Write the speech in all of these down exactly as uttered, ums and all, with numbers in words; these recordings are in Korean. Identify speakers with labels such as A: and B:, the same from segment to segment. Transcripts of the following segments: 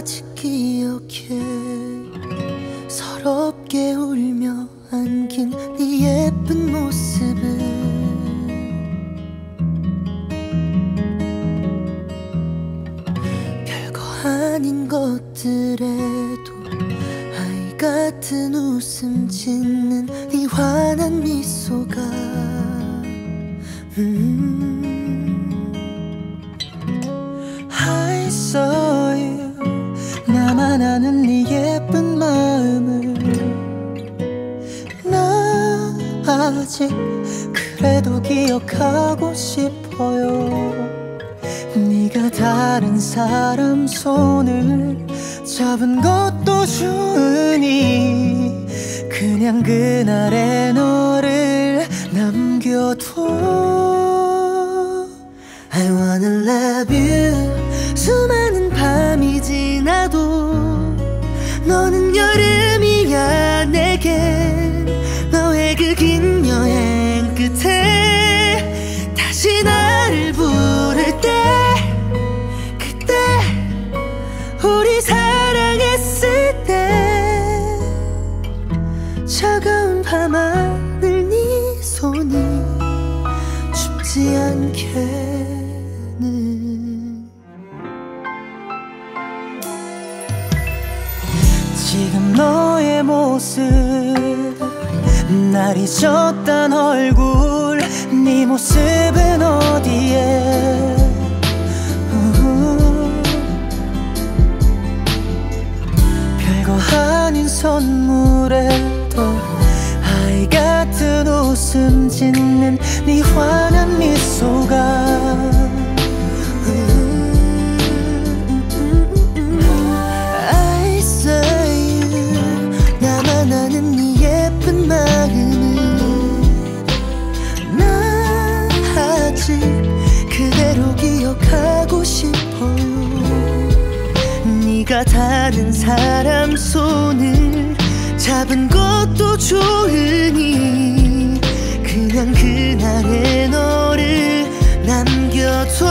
A: 아직 기억해. 서럽게 울며 안긴 네 예쁜 모습을. 별거 아닌 것들에도 아이 같은 웃음 짓는 네 환한 미소가 음. I saw you. 나만 아는 네 예쁜 마음을 나 아직 그래도 기억하고 싶어요. 네가 다른 사람 손을 잡은 것도 좋으니 그냥 그날의 너를 남겨둬. I wanna love you. 수많은 밤이 지나도 너는 여름이야 내겐. 너의 그 긴 여행 끝에 다시 나를 부를 때 그때 우리 사랑했을 때 차가운 밤하늘 네 손이 춥지 않게는. 지금 너의 모습 날 잊었단 얼굴 네 모습은 어디에. 우후. 별거 아닌 선물에도 아이 같은 웃음 짓는 네 환한 미소가 나는 네 예쁜 마음을 난 아직 그대로 기억하고 싶어요. 네가 다른 사람 손을 잡은 것도 좋으니 그냥 그날의 너를 남겨둬.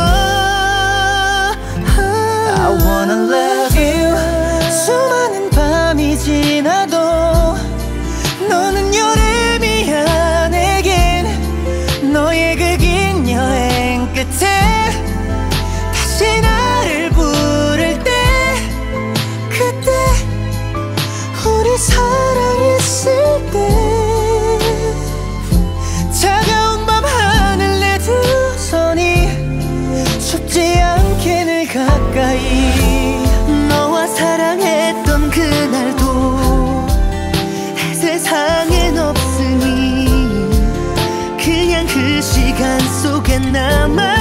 A: I wanna love you. 수많은 밤이 지나도 너는 여름이야 내겐. 너의 그 긴 여행 끝에 다시 나를 부를 때 그때 우리 사랑했을 때 차가운 밤 하늘 내 두 손이 춥지 않게 늘 가까이. 너와 사랑했던 그날도 세상엔 없으니 그냥 그 시간 속에 남아